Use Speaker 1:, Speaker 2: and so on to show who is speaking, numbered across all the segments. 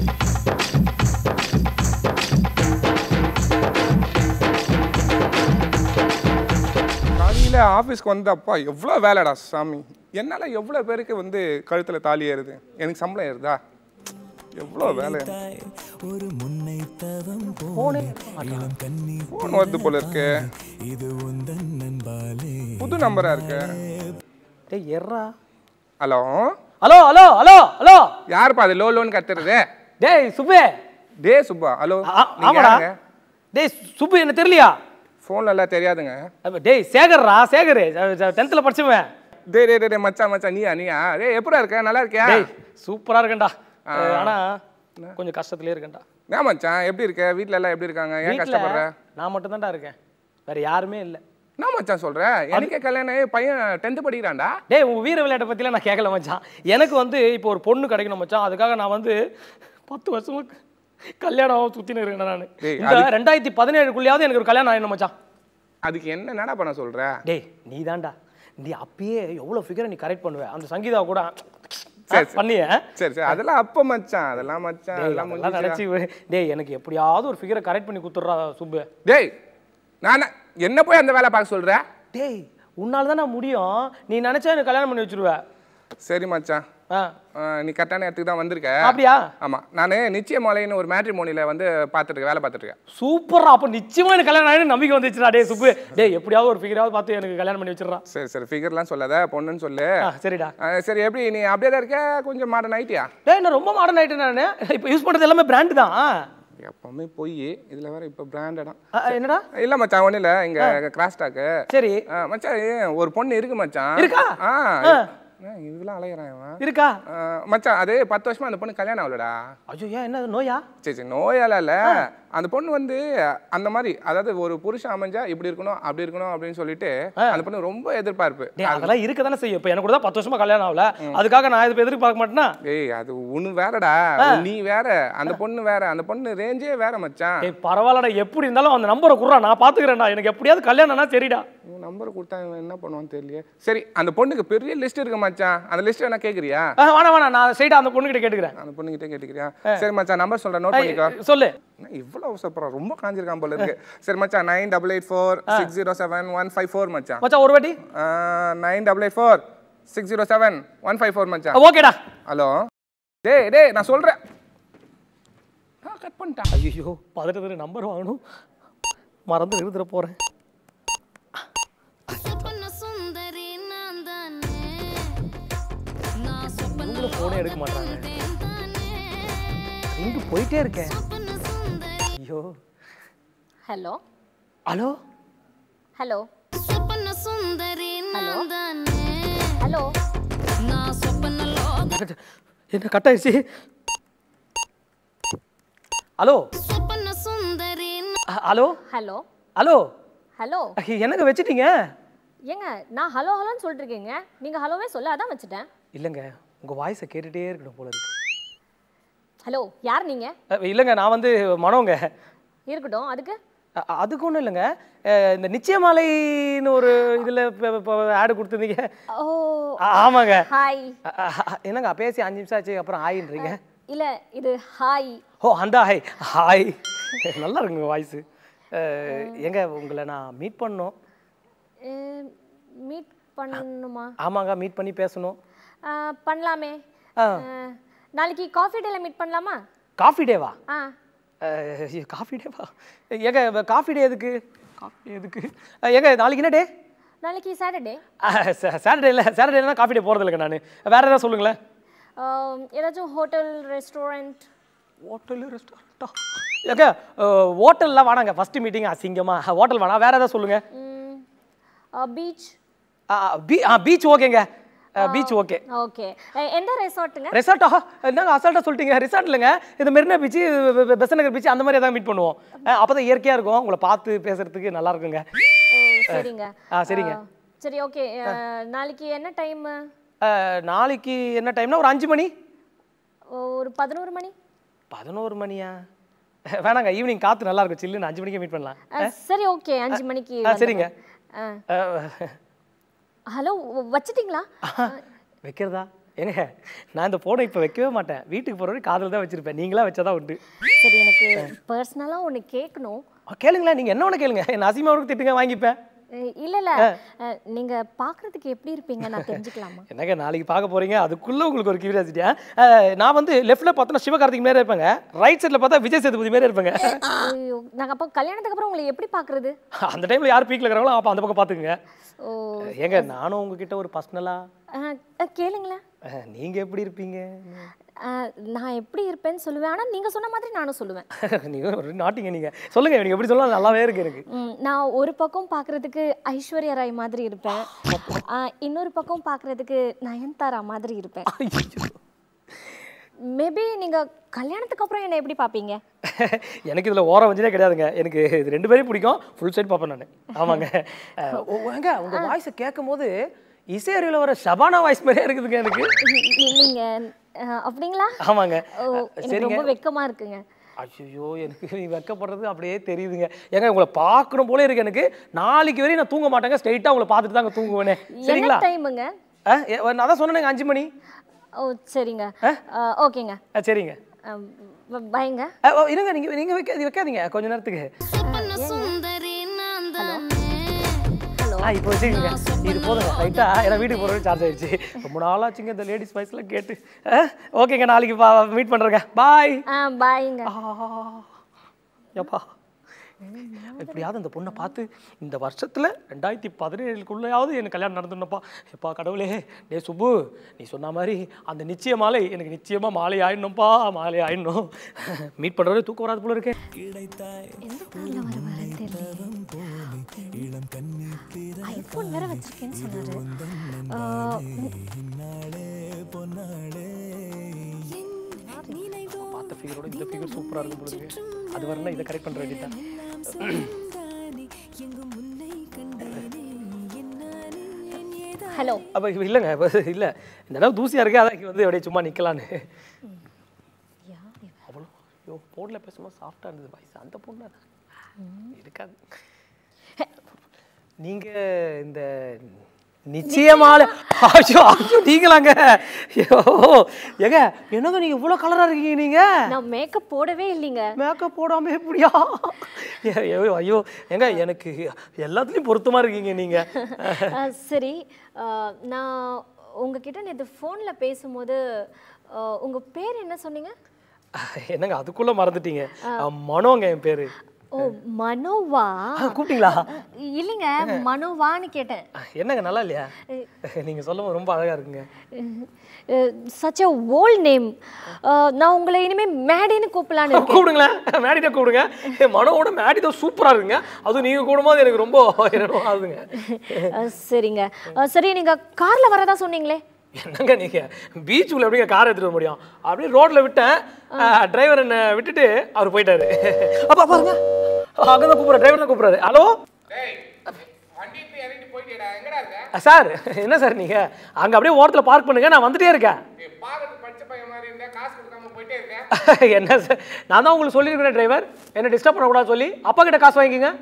Speaker 1: காலையில் ஆஃபீஸ்க்கு வந்தப்பா எவ்வளோ வேலைடா சாமி. என்னால் எவ்வளோ பேருக்கு வந்து கழுத்தில் தாலி ஏறுது, எனக்கு சம்பளம் ஏறுதா? எவ்வளோ வேலை. ஃபோன் வருது போல இருக்கு. புது நம்பரா இருக்கு. Hello
Speaker 2: hello hello hello hello,
Speaker 1: யாருப்பா அது லோ லோன்னு கத்துறது?
Speaker 2: டேய் சுப்பு.
Speaker 1: டேய் சுப்பா. ஹலோ.
Speaker 2: ஆமாடா. டேய் சுப்பு, என்ன தெரியலையா?
Speaker 1: ஃபோன்ல எல்லாம் தெரியாதுங்க.
Speaker 2: டேய் சேகர்ரா, சேகர் 10th படிச்சுவேன்.
Speaker 1: டேய் டேய் டேய் மச்சான் மச்சான், நீயா? டேய் எப்படா இருக்க? நல்லா இருக்கியா?
Speaker 2: டேய் சூப்பரா இருக்கேன்டா. ஆனா கொஞ்சம் கஷ்டத்திலே இருக்கேன்டா.
Speaker 1: ஏன் மச்சான் எப்படி இருக்க? வீட்ல எல்லாம் எப்படி இருக்காங்க? ஏன் கஷ்டப்படுற?
Speaker 2: நான் மட்டும் தான்டா இருக்கேன், வேற யாருமே இல்ல.
Speaker 1: நான் மச்சான் சொல்றேன், எனக்கே கல்யாணம், பையன் 10th படிக்கிறான்டா.
Speaker 2: டேய் உன் வீர விளையாட்டை பத்திலாம் நான் கேட்கல மச்சான். எனக்கு வந்து இப்போ ஒரு பொண்ணு கிடைக்கணும் மச்சான். அதுக்காக நான் வந்து 10 வருஷமா கல்யாணம் சுத்தின்னு இருக்கேன் நான். இந்த 2017க்குள்ளேயாவது எனக்கு ஒரு கல்யாணம் ஆயிடணும் மச்சான்.
Speaker 1: அதுக்கு என்னடா பண்ண சொல்ற?
Speaker 2: டேய் நீ தான்டா, நீ அப்பயே எவ்வளவு ஃபிகரை நீ கரெக்ட் பண்ணுவ. அந்த சங்கீதா கூட பண்ணிய.
Speaker 1: சரி சரி, அதெல்லாம் அப்ப மச்சான், அதெல்லாம் மச்சான்
Speaker 2: அதெல்லாம் நினைச்சு. டேய் எனக்கு எப்படியாவது ஒரு ஃபிகரை கரெக்ட் பண்ணி குத்துறா சுப்பு.
Speaker 1: டேய் நான் என்ன போய் அந்த வேலை பார்க்க சொல்ற?
Speaker 2: டேய் உன்னால தானே முடியும், நீ நினைச்சா எனக்கு கல்யாணம் பண்ணி வச்சிருவ.
Speaker 1: சரி மச்சான், நீ கரெக்டான இடத்துக்கு தான் வந்திருக்க.
Speaker 2: அப்படியா?
Speaker 1: ஆமா, நான் நிச்சயமாலைன்னு ஒரு மேட்ரிமோனியில வந்து பார்த்துட்டு வேலை பார்த்துட்டு இருக்கேன்.
Speaker 2: சூப்பரா, அப்ப நிச்சயமா எனக்கு கல்யாணம் ஆயிடும் நம்பிக்கை வந்துச்சுடா. டேய் சுப்பு, டேய் எப்படியாவது ஒரு ஃபிகராவது பார்த்து எனக்கு கல்யாணம் பண்ணி வச்சிடுறா.
Speaker 1: சரி சரி, ஃபிகர்லாம் சொல்லாத, பொண்ணுன்னு சொல்லு.
Speaker 2: சரிடா.
Speaker 1: சரி, எப்படி நீ அப்படியே தான் இருக்க? கொஞ்சம் மாடர்ன் ஆயிட்டியா?
Speaker 2: டேய் நான் ரொம்ப மாடர்ன் ஆயிட்டேன். நான் இப்போ யூஸ் பண்றது எல்லாமே பிராண்ட் தான்.
Speaker 1: எப்பவுமே போய் இதுல வேற இப்ப பிராண்டடா.
Speaker 2: என்னடா?
Speaker 1: இல்ல மச்சான், ஒண்ணு இல்ல, இங்க கிராஸ் டாக்.
Speaker 2: சரி
Speaker 1: மச்சான், ஒரு பொண்ணு இருக்கு மச்சான்.
Speaker 2: இருக்கா?
Speaker 1: இதெல்லாம் அலையறான்
Speaker 2: இருக்கா
Speaker 1: மச்சான். அது 10 வருஷமா அந்த பொண்ணு கல்யாணம் ஆகலடா.
Speaker 2: ஐயோ, ஏன் என்ன நோயா?
Speaker 1: சரி சரி, நோயால இல்ல, அந்த பொண்ணு வந்து அந்த மாதிரி, அதாவது ஒரு புருஷன் அமைஞ்சா இப்படி இருக்கணும் அப்படி இருக்கணும் அப்படின்னு சொல்லிட்டு அந்த பொண்ணு ரொம்ப எதிர்பார்ப்பு.
Speaker 2: அதெல்லாம் இருக்க தானே செய்யும். இப்போ எனக்கு கூட 10 வருஷமா கல்யாணம் ஆகல, அதுக்காக நான் இது எதிர்பார்க்க மாட்டேனா?
Speaker 1: ஏய் அது உன்னு வேறடா, நீ வேற, அந்த பொண்ணு வேற, அந்த பொண்ணு ரேஞ்சே வேற மச்சான்.
Speaker 2: ஏய் பரவாயில்லடா, எப்படி இருந்தாலும் அந்த நம்பரை குடுறா, நான் பாத்துக்கிறேன்டா. எனக்கு எப்படியாவது கல்யாணம்னா சரிடா.
Speaker 1: நம்பர் கொடுத்தா என்ன பண்ணுவான்னு தெரியல. சரி, அந்த பொண்ணுக்கு பெரிய லிஸ்ட் இருக்கு மச்சான், அந்த லிஸ்ட் என்ன கேக்குறியா?
Speaker 2: வேணா நான் ஸ்ட்ரைட்டா அந்த பொண்ணு கிட்ட கேட்டுக்கிறேன்.
Speaker 1: அந்த பொண்ணு கிட்ட கேட்டுக்கிறியா? சரி மச்சான், நம்பர் சொல்றேன், நோட் பண்ணிக்கோ.
Speaker 2: சொல்லு.
Speaker 1: இவ்வளவு அவசரப்பா, ரொம்ப காஞ்சிருக்கான் போல இருக்கு. சரி மச்சான், 9884607154 மச்சான்.
Speaker 2: மச்சான் ஒரு வாட்டி
Speaker 1: 9884607154 மச்சான்.
Speaker 2: ஓகேடா.
Speaker 1: ஹலோ. டேய் டேய் நான் சொல்றேன். கட் பண்ணிட்டா.
Speaker 2: ஐயோ, பதட்டத்துல நம்பர் வாங்கணும், மறந்து எழுதுற போறேன். போனே எடுக்க மாட்டாங்க, இங்க போயிட்டே இருக்கேன். ஐயோ.
Speaker 3: Hello
Speaker 2: hello
Speaker 3: hello hello hello,
Speaker 2: என்ன கட் ஆயிடுச்சு? Hello hello
Speaker 3: hello
Speaker 2: hello
Speaker 3: hello,
Speaker 2: என்னங்க வச்சிட்டீங்க?
Speaker 3: ஏங்க நான் ஹலோ ஹலோன்னு சொல்லிட்டு இருக்கேங்க, நீங்க ஹலோவே சொல்ல அதான் வச்சுட்டேன்.
Speaker 2: இல்லைங்க, உங்க வாய்ஸை கேட்டுட்டே இருக்கணும் போல இருக்கு.
Speaker 3: ஹலோ, யார் நீங்க?
Speaker 2: இல்லைங்க, நான் வந்து மனோங்க.
Speaker 3: இருக்கட்டும், அதுக்கு
Speaker 2: ஒன்றும் இல்லைங்க, இந்த நிச்சயமாலைன்னு ஒரு இதில் ஆடு கொடுத்துருந்தீங்க.
Speaker 3: ஓ
Speaker 2: ஆமாங்க.
Speaker 3: ஹாய்.
Speaker 2: என்னங்க பேசி 5 நிமிஷம் ஆச்சு, அப்புறம் ஹாய்ன்றீங்க?
Speaker 3: இல்லை, இது ஹாய்.
Speaker 2: ஓ அந்த ஹாய். ஹாய், நல்லா இருக்குங்க வாய்ஸு. எங்க உங்களை நான் மீட் பண்ணணும்.
Speaker 3: மீட் பண்ணணுமா?
Speaker 2: ஆமாங்க, மீட் பண்ணி பேசணும்.
Speaker 3: பண்ணலாமே. நாளைக்கு காஃபி டேல மீட் பண்ணலாமா?
Speaker 2: காஃபி டேவா? காஃபி டேவா? ஏங்க காஃபி டே எதுக்கு? காஃபி டே எதுக்கு? ஏங்க நாளைக்கு என்ன டே?
Speaker 3: நாளைக்கு சாட்டர்டே.
Speaker 2: சாட்டர்டே இல்லை, சாட்டர்டேனா காஃபி டே போகிறது இல்லைங்க. நான் வேறு ஏதாவது சொல்லுங்களேன்.
Speaker 3: ஏதாச்சும் ஹோட்டல் ரெஸ்டாரண்ட்.
Speaker 2: ஹோட்டலு ரெஸ்டாரண்ட்டா? ஏங்க ஹோட்டல்லாம் வேணாங்க, ஃபஸ்ட்டு மீட்டிங் அசிங்கமா. ஹோட்டல் வேணாம், வேறு ஏதாவது சொல்லுங்கள்.
Speaker 3: பீச்.
Speaker 2: பீச் ஓகேங்க, பீச் ஓகே.
Speaker 3: ஓகே, எந்த ரெசார்ட்டுங்க?
Speaker 2: ரெசார்ட்டா? என்னங்க அசால்ட்டாக சொல்லிட்டீங்க. ரெசார்ட் இல்லைங்க, இது மெரினா பீச், பெசன்ட் நகர் பீச், அந்த மாதிரி ஏதாவது மீட் பண்ணுவோம். அப்போ தான் இயற்கையாக இருக்கும், உங்களை பார்த்து பேசுறதுக்கு நல்லா இருக்குங்க.
Speaker 3: சரிங்க.
Speaker 2: சரிங்க.
Speaker 3: சரி ஓகே, நாளைக்கு என்ன டைம்?
Speaker 2: நாளைக்கு என்ன டைம்னா ஒரு 5 மணி.
Speaker 3: ஒரு 11 மணி.
Speaker 2: 11 மணியா? வேணாங்க, ஈவினிங் காற்று நல்லா இருக்கும், சில்லுன்னு 5 மணிக்கு மீட் பண்ணலாம்.
Speaker 3: சரி ஓகே, 5 மணிக்கு.
Speaker 2: சரிங்க.
Speaker 3: ஹலோ, வச்சிட்டீங்களா?
Speaker 2: வைக்கிறதா? ஏங்க நான் இந்த போனை இப்போ வைக்கவே மாட்டேன், வீட்டுக்கு போகிற வரைக்கும் காதில் தான் வச்சுருப்பேன், நீங்களாம் வச்சதான் உண்டு.
Speaker 3: சரி, எனக்கு பர்சனலாக ஒன்று கேட்கணும்.
Speaker 2: கேளுங்களேன், நீங்கள் என்ன ஒன்று கேளுங்க, என்ன அசிமாவுக்கு திட்டுங்க வாங்கிப்பேன்.
Speaker 3: இல்ல நீங்க பாக்குறதுக்கு எப்படி இருப்பீங்க நான் தெரிஞ்சுக்கலாமா?
Speaker 2: என்னங்க நாளைக்கு பார்க்க போறீங்க, அதுக்குள்ள உங்களுக்கு ஒரு கியூரியாசிட்டியா? நான் வந்து லெஃப்ட்ல பார்த்தா சிவகார்த்திக் மேலே இருப்பேங்க, ரைட் சைடில் பார்த்தா விஜய் சேதுபதி மேலே இருப்பேங்க.
Speaker 3: ஐயோ, நாங்கள் அப்போ கல்யாணத்துக்கு அப்புறம் உங்களை எப்படி பார்க்குறது?
Speaker 2: அந்த டைமில் யார் பீக்கில் இருக்கிறாங்களோ அப்போ அந்த பக்கம் பார்த்துக்குங்க.
Speaker 3: ஓ
Speaker 2: ஏங்க நானும் உங்ககிட்ட ஒரு பர்சனலா
Speaker 3: கேளுங்களேன்.
Speaker 2: நீங்கள் எப்படி இருப்பீங்க?
Speaker 3: நான் எப்படி இருப்பேன்னு சொல்லுவேன், ஆனால் நீங்கள் சொன்ன மாதிரி நானும் சொல்லுவேன்.
Speaker 2: நீங்கள் ஒரு நாட்டிங்க, நீங்கள் சொல்லுங்கள், நீங்கள் எப்படி சொல்லலாம் நல்லாவே இருக்கு எனக்கு.
Speaker 3: நான் ஒரு பக்கம் பார்க்குறதுக்கு ஐஸ்வர்யா ராய் மாதிரி இருப்பேன், இன்னொரு பக்கம் பார்க்குறதுக்கு நயன்தாரா மாதிரி இருப்பேன். மேபி நீங்கள் கல்யாணத்துக்கு அப்புறம் என்ன எப்படி பார்ப்பீங்க?
Speaker 2: எனக்கு இதில் ஓரம் வஞ்சினே கிடையாதுங்க, எனக்கு இது 2 பேரையும் பிடிக்கும், ஃபுல் சைட் பார்ப்பேன் நான். ஆமாங்க. ஏங்க உங்கள் வாய்ஸை கேட்கும் போது இசை அறிவில் வர ஷபானா வாய்ஸ் மாதிரியே இருக்குதுங்க எனக்கு.
Speaker 3: இல்லைங்க, அப்படிங்களா?
Speaker 2: ஆமாங்க.
Speaker 3: எனக்கு ரொம்ப வெக்கமாக இருக்குங்க.
Speaker 2: ஐயோ, எனக்கு வெக்கப்படுறது அப்படியே தெரியுதுங்க. ஏங்க உங்களை பார்க்கணும் போல இருக்கு எனக்கு. நாளைக்கு வரையும் நான் தூங்க மாட்டேங்க, ஸ்ட்ரைட்டாக உங்களை பார்த்துட்டு தாங்க தூங்குவேனே. சரிங்களா?
Speaker 3: டைமுங்க?
Speaker 2: நான் தான் சொன்னேங்க 5 மணி.
Speaker 3: ஓ சரிங்க, ஓகேங்க.
Speaker 2: சரிங்க,
Speaker 3: பாய்ங்க.
Speaker 2: இருங்க, நீங்கள் வைக்காதீங்க கொஞ்ச நேரத்துக்கு. இப்போ வச்சுக்கோங்க, இது போதுங்க ரைட்டா, ஏன்னா வீட்டுக்கு போகிற சார்ஜ் ஆயிடுச்சு. ரொம்ப நாளாச்சுங்க இந்த லேடிஸ் வாய்ஸ்லாம் கேட்டு. ஓகேங்க, நாளைக்கு மீட் பண்ணுறேங்க. பாய்.
Speaker 3: பாய்ங்க.
Speaker 2: எப்பா எப்படியாவது அந்த பொண்ணை பார்த்து இந்த வருஷத்தில் 2017க்குள்ளேயாவது எனக்கு கல்யாணம் நடந்துடணும்ப்பா. எப்பா கடவுளே, டே சுப்பு, நீ சொன்ன மாதிரி அந்த நிச்சய மாலை எனக்கு நிச்சயமாக மாலை ஆயிடணும்ப்பா, மாலை ஆயிடணும். மீட் பண்ணுறது தூக்கம் வராது போல இருக்கேன்.
Speaker 3: ஐபோன் வேற வச்சிருக்கேன்னு சொன்னாரு.
Speaker 2: பார்த்த ஃபிகரோட இந்த ஃபிகர் சூப்பராக இருக்கும் போல இருக்கு. அது வரலாம் இதை கரெக்ட் பண்ணுற வேண்டியதான்.
Speaker 3: ஹலோ.
Speaker 2: அப்போ இல்லைங்க, இல்லை இந்த அளவு தூசியாக இருக்கு, அதான் வந்து அப்படியே சும்மா நிற்கலான்னு. அவ்வளோ ஐயோ, ஃபோனில் பேசும்போது சாஃப்டாக இருந்தது வாய்ஸ், அந்த பொண்ணு இருக்காது. நீங்கள் இந்த நிச்சயமால நீங்களாங்க? ஏங்க என்னங்க நீங்க இவ்வளோ கலரா இருக்கீங்க? நீங்க
Speaker 3: நான் மேக்கப் போடவே இல்லைங்க.
Speaker 2: மேக்கப் போடாம எப்படியா? ஐயோ ஏங்க எனக்கு எல்லாத்துலயும் பொருத்தமா இருக்கீங்க நீங்க.
Speaker 3: சரி, நான் உங்ககிட்ட நேற்று ஃபோனில் பேசும்போது உங்க பேர் என்ன சொன்னீங்க?
Speaker 2: என்னங்க அதுக்குள்ள மறந்துட்டீங்க? மனோங்க என் பேரு.
Speaker 3: ஓ மனோவா?
Speaker 2: கூப்பிட்டீங்களா?
Speaker 3: இல்லைங்க, மனோவான்னு கேட்டேன்.
Speaker 2: என்னங்க நல்லா இல்லையா? நீங்க சொல்லும்போது ரொம்ப அழகா இருக்குங்க.
Speaker 3: Such a old name. நான் உங்களை இனிமே மேடின்னு கூப்பிடலான்னு இருக்கேன்.
Speaker 2: கூப்பிடுங்களேன், மேடிட்ட கூப்பிடுங்க. மனோவோட மேடி தான் சூப்பரா இருக்குங்க, அதுவும் நீங்க கூடும்போது எனக்கு ரொம்ப ஆகுதுங்க.
Speaker 3: சரிங்க, சரி நீங்க கார்ல வரதா சொன்னீங்களே?
Speaker 2: என்னங்க நீங்க பீச்சுக்குள்ள எப்படிங்க கார் எடுத்துட்டு வர முடியும்? அப்படியே ரோட்ல விட்டேன், டிரைவர் என்ன விட்டுட்டு அவர் போயிட்டாரு. அப்பா பாருங்க, அங்கதான் கூப்பிடுற டிரைவர் தான் கூப்பிடுறாரு. ஹலோ சார், என்ன சார் நீங்க அங்க அப்படியே ஓரத்துல பார்க் பண்ணுங்க, நான் வந்துட்டே இருக்கேன். என்ன சார், நான் தான் உங்களுக்கு சொல்லியிருக்கிறேன் டிரைவர் என்ன டிஸ்டர்ப் பண்ணக்கூடாது சொல்லி. அப்பா கிட்ட காசு வாங்கிக்கோங்க.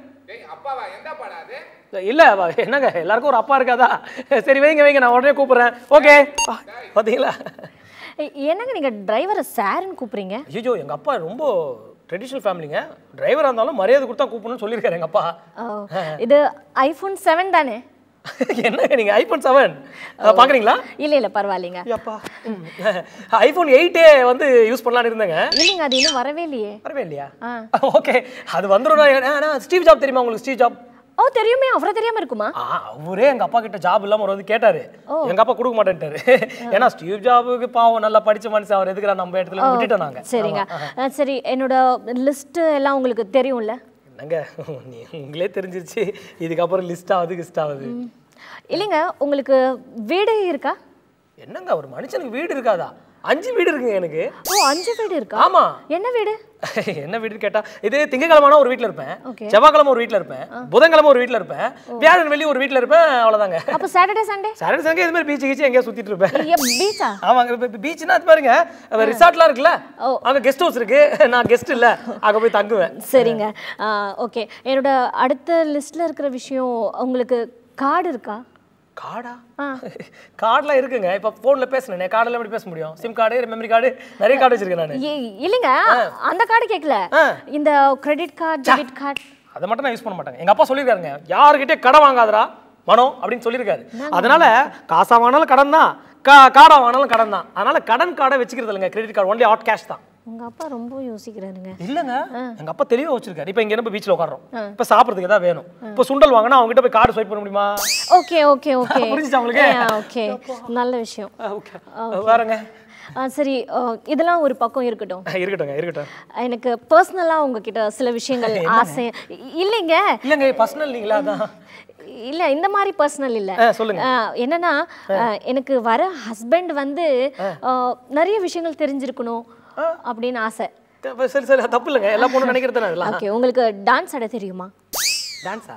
Speaker 2: இல்ல என்னங்க எல்லாருக்கும் ஒரு அப்பா இருக்காதா? சரி வைங்க வைங்க, நான் உடனே கூப்பிடுறேன். ஓகே பாத்தீங்களா?
Speaker 3: என்னங்க நீங்க டிரைவரை சார்னு கூப்பிடுறீங்க?
Speaker 2: ஐயோ எங்க அப்பா ரொம்ப ட்ரெடிஷனல் ஃபேமிலிங்க, டிரைவரா இருந்தாலும் மரியாதை கொடுத்தா கூப்பிடணும்னு சொல்லியிருக்காரு எங்க அப்பா.
Speaker 3: இது ஐபோன் 7 தானே?
Speaker 2: என்னங்க நீங்க ஐபோன் 7 பாக்குறீங்களா?
Speaker 3: இல்ல பரவாயில்லைங்க.
Speaker 2: அப்பா ஐபோன் 8 வந்து யூஸ் பண்ணலாம்னு இருந்தேங்க.
Speaker 3: இல்லைங்க, அது இன்னும் வரவே இல்லையே.
Speaker 2: வரவே இல்லையா? ஓகே, அது வந்துடும். ஸ்டீவ் ஜாப் தெரியுமா உங்களுக்கு? ஸ்டீவ் ஜாப்
Speaker 3: தெரியுமே, அவரை தெரியாம இருக்குமா?
Speaker 2: அவரே எங்க அப்பா கிட்ட ஜாப் இல்லாம ஒரு வந்து கேட்டாரு, எங்க அப்பா கொடுக்க மாட்டேன்ட்டாரு. ஏன்னா ஸ்டீவ் ஜாபுக்கு பாவம் நல்லா படிச்ச மனுஷன், அவர் எதுக்குறா நம்ம இடத்துல விட்டுட்டோம் நாங்க.
Speaker 3: சரிங்க, சரி என்னோட லிஸ்ட் எல்லாம் உங்களுக்கு தெரியும்ல?
Speaker 2: என்னங்க உங்களே தெரிஞ்சிருச்சு, இதுக்கப்புறம் லிஸ்ட் ஆகுது.
Speaker 3: இல்லைங்க, உங்களுக்கு வீடு இருக்கா?
Speaker 2: என்னங்க ஒரு மனுஷனுக்கு வீடு இருக்காதா? 5 வீடு இருக்குங்க எனக்கு.
Speaker 3: ஓ 5 வீடு இருக்கா?
Speaker 2: ஆமா.
Speaker 3: என்ன வீடு?
Speaker 2: என்ன வீடுன்னு கேட்டா, இது திங்கக்கிழமை ஒரு வீட்ல இருப்பேன், செவ்வாய்க்கிழமை ஒரு வீட்ல இருப்பேன், புதன்கிழமை ஒரு வீட்ல இருப்பேன், வியாழன் வெள்ளி ஒரு வீட்ல இருப்பேன், அவ்வளவுதாங்க.
Speaker 3: அப்ப சாட்டர்டே சண்டே?
Speaker 2: சாட்டர்டே சண்டே இது மாதிரி பீச் கீச் எங்கேயா சுத்திட்டு இருப்பேன்.
Speaker 3: பீச்சா?
Speaker 2: ஆமாங்க, பீச்னா அது பாருங்க ரிசார்ட்லாம் இருக்குல்ல, அங்க கெஸ்ட் ஹவுஸ் இருக்கு, நான் கெஸ்ட் இல்ல அங்க போய் தங்குவேன்.
Speaker 3: சரிங்க, ஓகே. என்னோட அடுத்த லிஸ்ட்ல இருக்கிற விஷயம், உங்களுக்கு கார்டு இருக்கா?
Speaker 2: கார்டா? கார்டுலாம் இருக்குங்க. இப்போ ஃபோனில் பேசுனேன், கார்டில் எப்படி பேச முடியும்? சிம் கார்டு, மெமரி கார்டு, நிறைய கார்டு வச்சிருக்கேன் நான்.
Speaker 3: இல்லைங்க, அந்த கார்டு கேட்கல, இந்த கிரெடிட் கார்டு, டெபிட் கார்டு
Speaker 2: அதை மட்டும் நான் யூஸ் பண்ண மாட்டேங்க. எங்கள் அப்பா சொல்லியிருக்காருங்க, யாருக்கிட்டே கடன் வாங்காதரா மனோ அப்படின்னு சொல்லியிருக்காரு. அதனால காசா வாங்கினாலும் கடன் தான், கார்டா வாங்கினாலும் கடன் தான். அதனால கடன் கார்டை வச்சுக்கிறது இல்லைங்க, credit card only hard cash தான்.
Speaker 3: உங்க அப்பா ரொம்ப யோசிக்கிறாருங்க.
Speaker 2: இல்லங்க, எங்க அப்பா தெளிவா வச்சிருக்காரு. இப்போ இங்க நம்ம பீச்ல உட்கார்றோம், இப்போ சாப்பிடுறதுக்கு ஏதாவது வேணும், இப்போ சுண்டல் வாங்கினா அவங்க கிட்ட போய் கார்டு ஸ்வைப் பண்ண முடியுமா?
Speaker 3: ஓகே ஓகே ஓகே,
Speaker 2: புரிஞ்சுச்சா உங்களுக்கு?
Speaker 3: ஓகே, நல்ல விஷயம்.
Speaker 2: ஓகே, வேறங்க?
Speaker 3: சரி, இதெல்லாம் ஒரு பக்கம் இருக்கட்டும்.
Speaker 2: இருக்கட்டும் இருக்கட்டும்.
Speaker 3: எனக்கு பர்சனலா உங்ககிட்ட சில விஷயங்கள் ஆசை. இல்லைங்க
Speaker 2: இல்லங்க, பர்சனல் இல்லைங்களா? அதான்
Speaker 3: இல்ல, இந்த மாதிரி பர்சனல் இல்ல.
Speaker 2: சொல்லுங்க.
Speaker 3: என்னன்னா, எனக்கு வர ஹஸ்பண்ட் வந்து நிறைய விஷயங்கள் தெரிஞ்சிருக்கணும் அப்படின்னு ஆசை.
Speaker 2: சரி சரி, தப்பு இல்லைங்க, எல்லா பொண்ணும் நினைக்கிறது அதெல்லாம்.
Speaker 3: ஓகே, உங்களுக்கு டான்ஸ் ஆட தெரியுமா?
Speaker 2: டான்ஸா?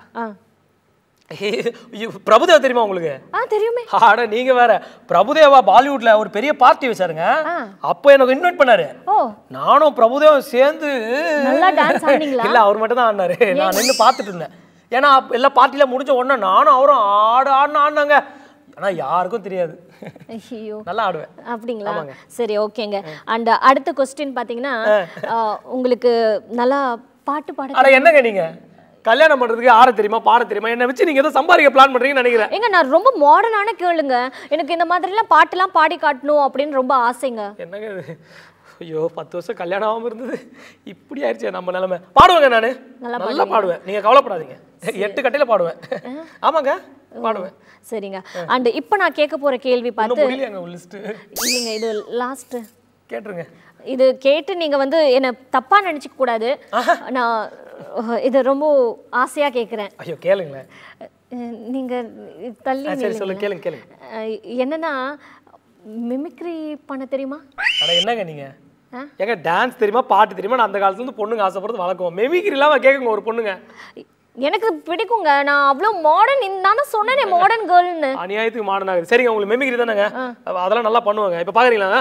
Speaker 2: பிரபுதேவா தெரியுமா உங்களுக்கு?
Speaker 3: தெரியுமே.
Speaker 2: ஆட நீங்க வேற. பிரபுதேவா பாலிவுட்ல ஒரு பெரிய பார்ட்டி வச்சாருங்க, அப்போ எனக்கு இன்வைட் பண்ணாரு. நானும் பிரபுதேவா சேர்ந்து
Speaker 3: நல்லா டான்ஸ் ஆடுனீங்களா?
Speaker 2: இல்ல, அவர் மட்டும் தான் ஆடினாரு, நான் நின்று பார்த்துட்டு இருந்தேன். ஏன்னா எல்லா பார்ட்டில முடிஞ்ச உடனே நானும் அவரும் ஆடினாங்க. ஆனா யாருக்கும் தெரியாது.
Speaker 3: ஐயோ,
Speaker 2: நல்லா ஆடுவேன்.
Speaker 3: அப்படிங்களா? சரி, ஓகேங்க. அண்ட் அடுத்த क्वेश्चन பாத்தீங்கன்னா, உங்களுக்கு நல்லா பாட்டு பாட.
Speaker 2: அட என்னங்க நீங்க கல்யாணம் பண்றதுக்கு ஆட தெரியுமா, பாட தெரியுமா? என்ன வச்சு நீங்க ஏதோ சம்பாதிக்க பிளான் பண்றீங்கன்னு நினைக்கிறேன்.
Speaker 3: ஏங்க, நான் ரொம்ப மாடர்னான கேளுங்க, எனக்கு இந்த மாதிரிலாம் பாட்டுலாம் பாடி காட்டணும் அப்படின்னு ரொம்ப ஆசைங்க.
Speaker 2: என்னங்க இது? ஐயோ, 10 வருஷம் கல்யாணம் ஆகாம இருந்தது, இப்படி ஆயிடுச்சு நம்ம நிலைமை. பாடுவேங்க, நானு நல்லா பாடுவேன், நீங்க கவலைப்படாதீங்க. 8 கட்டையில பாடுவேன். ஆமாங்க, பாடுவேன்.
Speaker 3: சரிங்க. அண்ட் இப்போ நான் கேட்க போற கேள்வி பார்த்து
Speaker 2: லிஸ்ட்
Speaker 3: இல்லைங்க, இது லாஸ்ட்
Speaker 2: கேட்டுருங்க.
Speaker 3: இது கேட்டு நீங்க வந்து என்ன தப்பா நினைச்சுக்க கூடாது. நான் இது ரொம்ப ஆசையா கேட்குறேன்.
Speaker 2: ஐயோ, கேளுங்களேன்.
Speaker 3: நீங்க தள்ளி
Speaker 2: சரி, சொல்லு, கேளுங்க கேளுங்க.
Speaker 3: என்னன்னா, மிமிக்ரி பண்ண தெரியுமா?
Speaker 2: அட என்னங்க நீங்க, ஏங்க டான்ஸ் தெரியுமா, பாட்டு தெரியுமா? நான் அந்த காலத்துல இருந்து பொண்ணுங்க ஆசைப்படுறது வழக்கம். மிமிக்ரி இல்லாம கேக்குங்க ஒரு பொண்ணுங்க.
Speaker 3: எனக்கு பிடிக்குங்க, நான் அவ்வளோ மாடர்ன், நான் தான் சொன்னேனே மாடர்ன் கேர்ள்னு.
Speaker 2: அநியாயத்துக்கு மாடர்ன் ஆகுது. சரிங்க, உங்களுக்கு மிமிக்ரி தானேங்க, அதெல்லாம் நல்லா பண்ணுவாங்க. இப்போ பாக்குறீங்களா?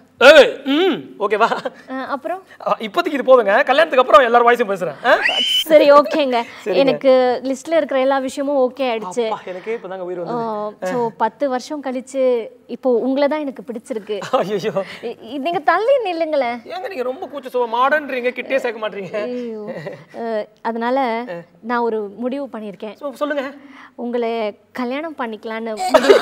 Speaker 2: ஓகேவா?
Speaker 3: அப்புறம்
Speaker 2: இப்போதைக்கு இது போதுங்க, கல்யாணத்துக்கு அப்புறம் எல்லாரும் வாய்ஸும் பேசுறேன்.
Speaker 3: சரி, ஓகேங்க. எனக்கு லிஸ்ட்ல இருக்கிற எல்லா விஷயமும் ஓகே ஆயிடுச்சு.
Speaker 2: எனக்கே இப்பதாங்க உயிர் வந்து.
Speaker 3: சோ 10 வருஷம் கழிச்சு இப்போ உங்களை தான் எனக்கு பிடிச்சிருக்கு.
Speaker 2: ஐயோ,
Speaker 3: நீங்க தள்ளி நில்லுங்களேன்.
Speaker 2: ஏங்க நீங்க ரொம்ப கூச்ச மாடர்ன்றீங்க, கிட்டே சேர்க்க மாட்டீங்க.
Speaker 3: ஐயோ, அதனால நான் ஒரு முடிவு பண்ணியிருக்கேன்.
Speaker 2: சொல்லுங்க.
Speaker 3: உங்களை கல்யாணம் பண்ணிக்கலான்னு.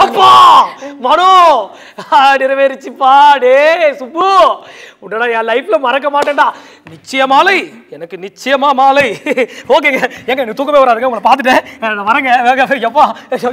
Speaker 2: மனோ, நிறைவேறிச்சுப்பா. டே சுப்பு, உடனே என் லைஃப்ல மறக்க மாட்டேன்டா. நிச்சய மாலை, எனக்கு நிச்சயமா மாலை. ஓகேங்க, ஏங்க எனக்கு தூக்கமே வராதுங்க, உங்களை பார்த்துட்டேன், நான் வரேங்க. எப்பா,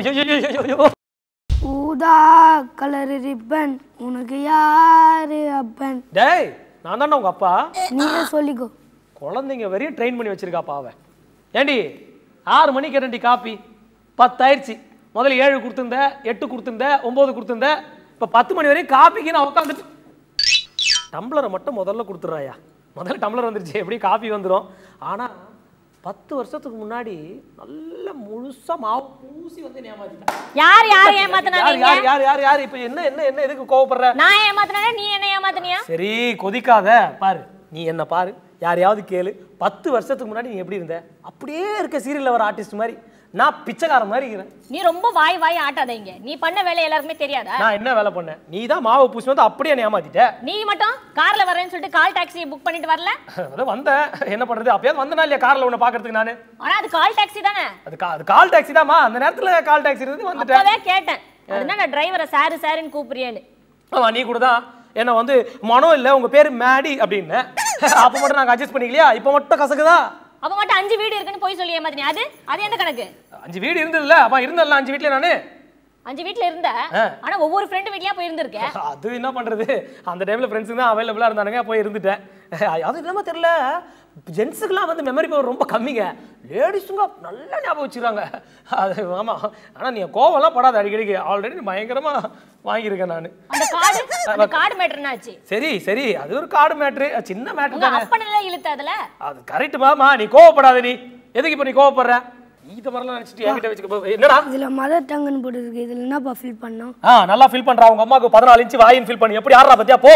Speaker 4: ஊதா கலர் ரிப்பன், உனக்கு யாரு அப்பன்?
Speaker 2: டேய், நான் தானே உங்க அப்பா.
Speaker 4: நீங்க சொல்லிக்கோ.
Speaker 2: குழந்தைங்க வரையும் ட்ரெயின் பண்ணி வச்சிருக்காப்பா அவன். ஏண்டி 6 மணிக்கு கேட்டேன்டி காப்பி, 10 ஆயிடுச்சு. முதல்ல 7 கொடுத்துருந்தேன், 8 கொடுத்துருந்தேன், 9 கொடுத்துருந்தேன். இப்போ 10 மணி வரையும் காப்பிக்கு நான் உட்காந்துட்டு. டம்ளரை மட்டும் முதல்ல கொடுத்துட்றாயா. முதல்ல டம்ளர் வந்துருச்சு, எப்படி காப்பி வந்துடும். ஆனால் 10 வருஷத்துக்கு முன்னாடி நல்ல முழுசா மாவு பூசி வந்து ஏமாத்திட்டேன்.
Speaker 3: யார் யார் ஏமாத்துனாங்க?
Speaker 2: யார் யார் யார் யார்? இப்போ என்ன என்ன என்ன எதுக்கு கோவப்படுற?
Speaker 3: நான் ஏமாத்துனேனா நீ என்ன ஏமாத்துனியா?
Speaker 2: சரி, கொதிக்காத, பாரு, நீ என்ன பாரு, யாரையாவது கேளு. 10 வருஷத்துக்கு முன்னாடி நீ எப்படி இருந்த? அப்படியே இருக்க சீரியல்ல வர ஆர்டிஸ்ட் மாதிரி. நான் பிச்சைக்காரன் மாதிரி இருக்கிறேன்.
Speaker 3: நீ ரொம்ப வாய் வாய் ஆட்டாதீங்க. நீ பண்ண வேலை எல்லாருக்குமே தெரியாதா?
Speaker 2: நான் என்ன வேலை பண்ணேன்? நீ தான் மாவு பூசி வந்து அப்படியே ஏமாத்திட்ட.
Speaker 3: நீ மட்டும் கார்ல வரேன்னு சொல்லிட்டு கால் டாக்ஸி புக் பண்ணிட்டு வரல?
Speaker 2: அதான் வந்தேன், என்ன பண்றது? அப்பயாவது வந்தனா இல்லையா கார்ல உன்னை பாக்குறதுக்கு நானு?
Speaker 3: ஆனா அது கால் டாக்ஸி தானே.
Speaker 2: அது கால் டாக்ஸி தாமா, அந்த நேரத்துல கால் டாக்ஸி இருந்து வந்துட்டேன்.
Speaker 3: அப்பவே கேட்டேன், அதுனா நான் டிரைவரை சாரு சாருன்னு கூப்பிடுறியேன்னு.
Speaker 2: ஆமா, நீ கூட தான் என்ன வந்து மனோ இல்ல உங்க பேரு மேடி அப்படின்னு. அப்ப மட்டும் நாங்க அட்ஜஸ்ட் பண்ணிக்கலையா? இப்ப மட்டும் கசக்குதா?
Speaker 3: அப்ப மட்டும் 5 வீடு இருக்குன்னு போய் சொல்லி ஏமாத்தினி. அது எந்த கணக்கு?
Speaker 2: 5 வீடு இருந்ததுல, அப்ப இருந்தல்ல 5 வீட்ல நானு.
Speaker 3: 5 வீட்ல இருந்த, ஆனா ஒவ்வொரு ஃப்ரெண்ட் வீட்லயா போய் இருந்திருக்கேன்.
Speaker 2: அது என்ன பண்றது, அந்த டைம்ல ஃப்ரெண்ட்ஸ் தான் அவைலபிளா இருந்தானுங்க, போய் இருந்துட்டேன். அது என்னமா தெரியல, ஜென்ஸுக்குலாம் வந்து மெமரி பவர் ரொம்ப கம்மிங்க, லேடிஸுங்க நல்லா ஞாபகம் வச்சுக்கிறாங்க. அது ஆமா. ஆனா நீ கோவம்லாம் படாத, அடிக்கடிக்கு ஆல்ரெடி பயங்கரமா வாங்கியிருக்கேன் நான்.
Speaker 3: அந்த கார்டு மேட்டர் என்னாச்சு?
Speaker 2: சரி சரி, அது ஒரு கார்டு மேட்ரு, சின்ன மேட்ரு தானே.
Speaker 3: அப்பனல இழுத்து அதுல.
Speaker 2: அது கரெக்ட் மாமா, நீ கோவப்படாத. நீ எதுக்கு இப்ப நீ கோவப்படுற? இந்த மாதிரிலாம் நினைச்சிட்டு என்கிட்ட வச்சுக்க. என்னடா
Speaker 4: இதுல மதர் டங்குன்னு போட்டுருக்கு, இதுல என்னப்பா ஃபில் பண்ணோம்?
Speaker 2: நல்லா ஃபில் பண்றா. உங்க அம்மாவுக்கு 14 இன்ச் வாயின் ஃபில் பண்ணி எப்படி ஆடுறா பத்தியா? போ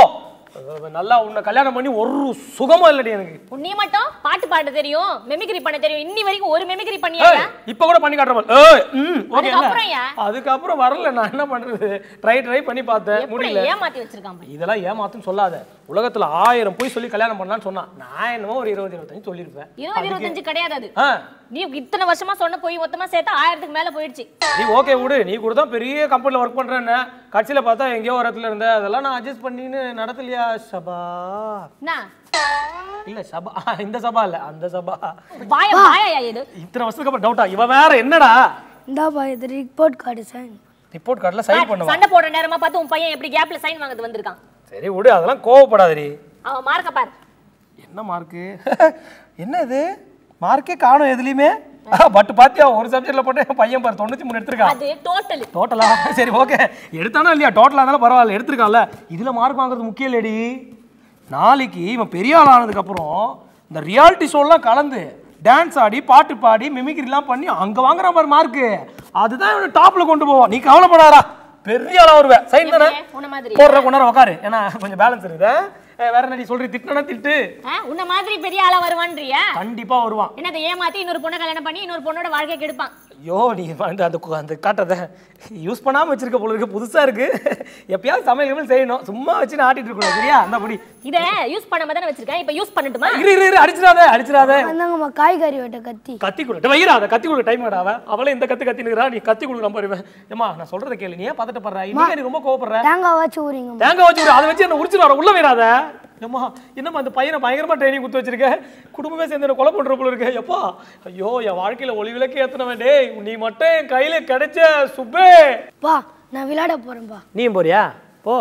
Speaker 2: நல்லா உன்னை கல்யாணம் பண்ணி ஒரு சுகமும் இல்லடி எனக்கு.
Speaker 3: நீ மட்டும் பாட்டு பாட தெரியும், மெமிக்ரி பண்ண தெரியும். இன்னி வரைக்கும் ஒரு மெமிக்ரி பண்ணியா?
Speaker 2: இப்ப கூட பண்ணி காட்டுறேன். அதுக்கப்புறம் வரல. நான் என்ன பண்றது? ட்ரை பண்ணி பார்த்தேன், முடியல.
Speaker 3: ஏமாத்தி வச்சிருக்கான்.
Speaker 2: இதெல்லாம் ஏமாத்துன்னு சொல்லாத. உலகத்துல 1000 போய் சொல்லி கல்யாணம் பண்ணலாம்னு சொன்னா நான் என்னமோ ஒரு 20-25 சொல்லிருப்பேன்.
Speaker 3: 20-25 கிடையாது அது. நீ இத்தனை வருஷமா சொன்ன போய் மொத்தமா சேர்த்தா 1000க்கு மேல போயிடுச்சு.
Speaker 2: நீ ஓகே விடு. நீ கூட தான் பெரிய கம்பெனில ஒர்க் பண்றேன்னு கட்சியில பார்த்தா எங்கேயோ ஒரு இடத்துல இருந்த அதெல்லாம் நான் அட்ஜஸ்ட் பண்ணின்னு நடத்தலையா சபா? இல்ல சபா, இந்த சபா இல்ல அந்த சபா.
Speaker 3: வாயா இது
Speaker 2: இத்தனை வருஷத்துக்கு அப்புறம் டவுட்டா? இவ வேற என்னடா?
Speaker 4: இந்தாப்பா இது ரிப்போர்ட் கார்டு சைன்.
Speaker 2: ரிப்போர்ட் கார்டுல சைன் பண்ணுவா.
Speaker 3: சண்டை போடுற நேரமா பார்த்து உன் பையன் எப்படி கேப்ல சைன் வாங்குறது வந்திருக்கான்.
Speaker 2: சரி விடு, அதெல்லாம் கோவப்படாதடி.
Speaker 3: அவன் மார்க்க பாரு.
Speaker 2: என்ன மார்க்கு? என்ன இது மார்க்கே காணோம் எதுலயுமே. பட் பாத்தியா ஒரு சப்ஜெக்ட்ல போட்டு பையன் பாரு 93 எடுத்துருக்கான்.
Speaker 3: அது டோட்டல்.
Speaker 2: டோட்டலா? சரி ஓகே, எடுத்தானோ இல்லையா, டோட்டலா இருந்தாலும் பரவாயில்ல, எடுத்துருக்கான்ல. இதுல மார்க் வாங்குறது முக்கியம் இல்லடி. நாளைக்கு இவன் பெரிய ஆள் ஆனதுக்கு அப்புறம் இந்த ரியாலிட்டி ஷோலாம் கலந்து டான்ஸ் ஆடி பாட்டு பாடி மிமிக்ரிலாம் பண்ணி அங்க வாங்குற மாதிரி மார்க்கு, அதுதான் இவனை டாப்ல கொண்டு போவான். நீ கவலைப்படாதா, பெரிய ஆளா வருவேன். சைன் தானே போடுற கொண்டார உட்காரு. ஏன்னா கொஞ்சம் பேலன்ஸ் இருக்குது. வேற என்ன சொல்றீ? திட்டனா திட்டு.
Speaker 3: உன்ன மாதிரி பெரிய ஆளா வருவான்றியா?
Speaker 2: கண்டிப்பா வருவான்.
Speaker 3: என்னதை ஏமாத்தி இன்னொரு பொண்ணை கல்யாணம் பண்ணி இன்னொரு பொண்ணோட வாழ்க்கையை கெடுப்பான்.
Speaker 2: ஐயோ நீ அந்த காட்டதை யூஸ் பண்ணாம வச்சிருக்க போல இருக்கு, புதுசா இருக்கு. எப்பயாவது சமையல் செய்யணும், சும்மா வச்சு ஆட்டிட்டு இருக்கணும். சரியா? அந்த
Speaker 3: இத யூஸ் பண்ணாம தானே வச்சிருக்கேன், இப்ப யூஸ் பண்ணட்டுமா?
Speaker 2: அடிச்சிடாத.
Speaker 4: அந்தாங்கம்மா காய்கறி வெட்ட கத்தி
Speaker 2: கொடுத்து வைரா. அதை கத்தி கொடுக்க டைம் ஆடாவ. அவளே இந்த கத்தி நிக்கிறா, நீ கத்தி கொடுக்க நம்புவேன். ஏமா நான் சொல்றத கேளு, நீ ஏன் பதட்டப்படுற? இன்னைக்கு நீ ரொம்ப கோவப்படுற.
Speaker 4: தேங்காய் வச்சு ஊறிங்க.
Speaker 2: தேங்காய் வச்சு அதை வச்சு என்ன உரிச்சு வர உள்ள வைராத. ஏமா என்னம்மா அந்த பையனை பயங்கரமா ட்ரைனிங் கொடுத்து வச்சிருக்க, குடும்பமே சேர்ந்து கொலை பண்ற போல இருக்கு. எப்பா ஐயோ என் வாழ்க்கையில ஒளி விளக்கு ஏத்தனவன். டேய் நீ மட்டும் என் கையில கிடைச்ச சுப்பே.
Speaker 4: பா நான் விளையாட போறேன்பா.
Speaker 2: நீயும் போறியா? போ.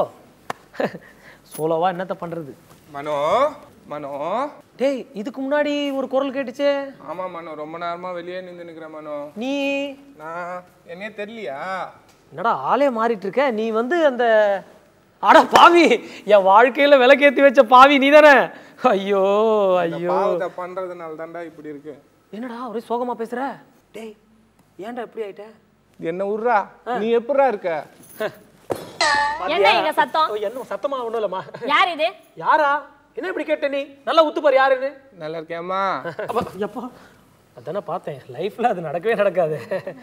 Speaker 2: சோலோவா என்னத்த பண்றது?
Speaker 1: மனோ மனோ.
Speaker 2: டேய் இதுக்கு முன்னாடி ஒரு குரல் கேட்டுச்சே.
Speaker 1: ஆமா மனோ, ரொம்ப நேரமா வெளியே நின்று நிக்கிறேன் மனோ.
Speaker 2: நீ
Speaker 1: நான் என்னையே தெரியலையா?
Speaker 2: என்னடா ஆளே மாறிட்டு இருக்க நீ? அந்த அட பாவி, என் வாழ்க்கையில விளக்கேத்தி வச்ச பாவி நீ தானே. ஐயோ ஐயோ,
Speaker 1: பாவத்தை பண்றதுனால தான்டா இப்படி இருக்கு.
Speaker 2: என்னடா ஒரே சோகமா பேசுற? டேய் ஏன்டா இப்படி ஆயிட்ட?
Speaker 1: என்ன உர்றா, நீ எப்படிடா இருக்க?
Speaker 3: என்ன இங்க சத்தம்?
Speaker 2: என்ன சத்தமா? ஒண்ணும் இல்லம்மா.
Speaker 3: யார் இது?
Speaker 2: யாரா? என்ன இப்படி கேட்ட நீ? நல்லா உத்து பாரு யாருன்னு.
Speaker 1: நல்லா இருக்கேம்மா.
Speaker 2: எப்பா அதானே பார்த்தேன், லைஃப்ல அது நடக்கவே நடக்காது.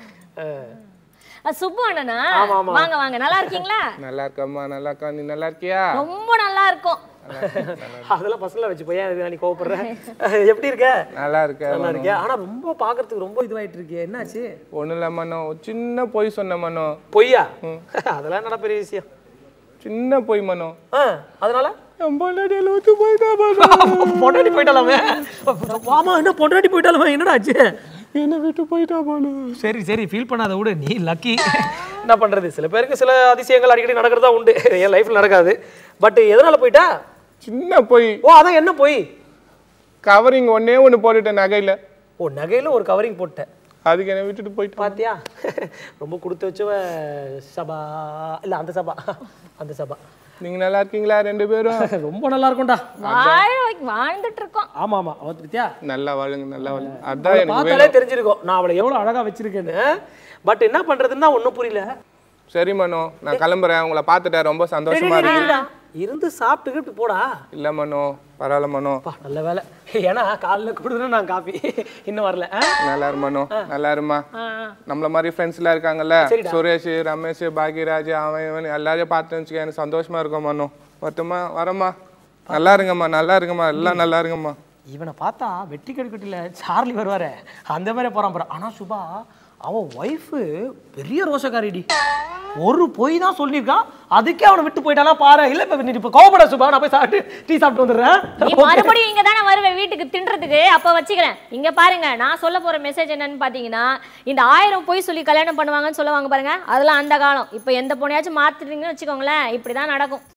Speaker 3: சுப்பு அண்ணனா? வாங்க வாங்க, நல்லா இருக்கீங்களா?
Speaker 1: நல்லா இருக்கம்மா, நல்லா இருக்கா. நீ நல்லா இருக்கியா?
Speaker 3: ரொம்ப நல்லா இருக்கும்.
Speaker 2: அதெல்லாம் பசங்கள வச்சு போய் நீ கோவப்படுற. எப்படி இருக்க?
Speaker 1: நல்லா இருக்க.
Speaker 2: நல்லா இருக்கியா? ஆனா ரொம்ப பாக்குறதுக்கு ரொம்ப இதுவாயிட்டு இருக்கே, என்னாச்சு?
Speaker 1: ஒண்ணும் இல்ல மனோ, சின்ன பொய் சொன்ன மனோ.
Speaker 2: பொய்யா? அதெல்லாம் என்ன பெரிய விஷயம்?
Speaker 1: சின்ன பொய் மனோ.
Speaker 2: அதனால
Speaker 1: பொண்டாட்டி
Speaker 2: போயிட்டாலாமே. ஆமா என்ன பொண்டாட்டி போயிட்டாலுமே, என்னடா ஆச்சு?
Speaker 1: என்ன விட்டு போயிட்டா மனோ.
Speaker 2: சரி சரி ஃபீல் பண்ணாத விடு, நீ லக்கி. என்ன பண்றது, சில பேருக்கு சில அதிசயங்கள் அடிக்கடி நடக்கிறதா உண்டு, என் லைஃப்ல நடக்காது. பட் எதனால போயிட்டா?
Speaker 1: சின்ன பொய்.
Speaker 2: ஓ அதான் என்ன பொய்?
Speaker 1: கவரிங் ஒன்னே ஒன்று போட்டுட்டேன் நகையில.
Speaker 2: ஓ நகையில ஒரு கவரிங் போட்டேன்,
Speaker 1: அதுக்கு என்ன விட்டுட்டு போயிட்டு.
Speaker 2: பாத்தியா ரொம்ப கொடுத்து வச்சவ சபா. இல்ல அந்த சபா, அந்த சபா.
Speaker 1: நீங்க நல்லா இருக்கீங்களா ரெண்டு பேரும்?
Speaker 2: ரொம்ப நல்லா இருக்கும்டா,
Speaker 3: வாழ்ந்துட்டு இருக்கோம்.
Speaker 2: ஆமா ஆமா பத்தியா,
Speaker 1: நல்லா வாழுங்க நல்லா வாழுங்க. அதான் எனக்கு
Speaker 2: பார்த்தாலே தெரிஞ்சிருக்கும் நான் அவளை எவ்வளவு அழகா வச்சிருக்கேன்னு. பட் என்ன பண்றதுன்னா ஒன்றும் புரியல.
Speaker 1: சரி மனோ, நான் கிளம்புறேன். உங்களை பார்த்துட்டேன், ரொம்ப சந்தோஷமா இருக்கு.
Speaker 2: இருந்து சாப்பிட்டுக்கிட்டு போடா.
Speaker 1: இல்ல மனோ, பரவாயில்ல மனோ.
Speaker 2: நல்ல வேலை, ஏன்னா காலைல கொடுத்துனா நான் காப்பி இன்னும் வரல.
Speaker 1: நல்லா இரு மனோ, நல்லா இருமா. நம்மள மாதிரி ஃப்ரெண்ட்ஸ் எல்லாம் இருக்காங்கல்ல, சுரேஷ், ரமேஷ், பாக்யராஜ், அவன் இவன் எல்லாரையும் பார்த்து வச்சுக்க எனக்கு சந்தோஷமா இருக்கும் மனோ. வரட்டுமா? வரம்மா. நல்லா இருங்கம்மா, நல்லா இருங்கம்மா, எல்லாம் நல்லா இருங்கம்மா.
Speaker 2: இவனை பார்த்தா வெட்டி கெடுக்கட்டில சார்லி வருவாரு அந்த மாதிரி போறான். ஆனா சுபா அவன் ஒய்ஃபு பெரிய ரோஷக்காரிடி. ஒரு பொய் தான் சொல்லியிருக்கான், அதுக்கே அவனை விட்டு போயிட்டானா பாரு. இல்ல இப்ப கோவப்பட சுபா, நான் போய் சாப்பிட்டு டீ சாப்பிட்டு வந்துடுறேன்.
Speaker 3: மறுபடியும் இங்க தானே வருவேன் வீட்டுக்கு தின்றதுக்கு, அப்ப வச்சுக்கிறேன். இங்க பாருங்க, நான் சொல்ல போற மெசேஜ் என்னன்னு பாத்தீங்கன்னா, இந்த 1000 பொய் சொல்லி கல்யாணம் பண்ணுவாங்கன்னு சொல்லுவாங்க பாருங்க, அதெல்லாம் அந்த காலம். இப்ப எந்த பொண்ணையாச்சும் மாத்திட்டீங்கன்னு வச்சுக்கோங்களேன், இப்படிதான் நடக்கும்.